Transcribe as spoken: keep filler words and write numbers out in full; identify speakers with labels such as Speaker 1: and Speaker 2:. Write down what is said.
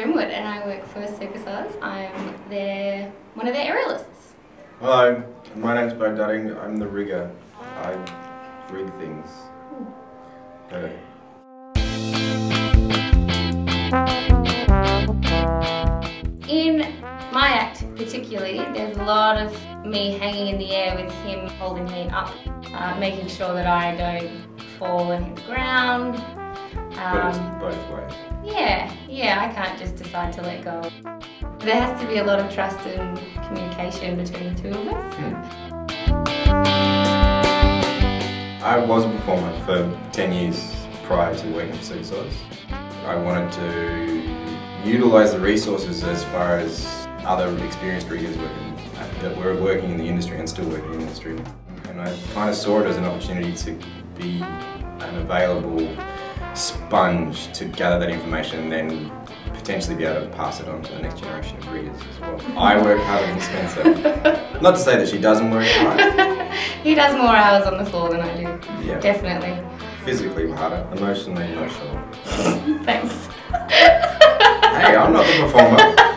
Speaker 1: Spenser Inwood and I work for Circus Oz. I'm their, one of their aerialists.
Speaker 2: Hello, my name's Beau Dudding. I'm the rigger. I rig things. Okay.
Speaker 1: In my act particularly, there's a lot of me hanging in the air with him holding me up, uh, making sure that I don't fall and hit the ground. Um,
Speaker 2: But it's both ways.
Speaker 1: Yeah, yeah, I can't just decide to let go. There has to be a lot of trust and communication between the two of us.
Speaker 2: Hmm. I was a performer for ten years prior to working for Circus Oz. I wanted to utilise the resources as far as other experienced riggers working, that were working in the industry and still working in the industry. And I kind of saw it as an opportunity to be an available sponge to gather that information and then potentially be able to pass it on to the next generation of riggers as well. I work harder than Spenser. Not to say that she doesn't work hard.
Speaker 1: He does more hours on the floor than I do.
Speaker 2: Yeah.
Speaker 1: Definitely.
Speaker 2: Physically harder, emotionally not sure.
Speaker 1: Thanks.
Speaker 2: Hey, I'm not the performer.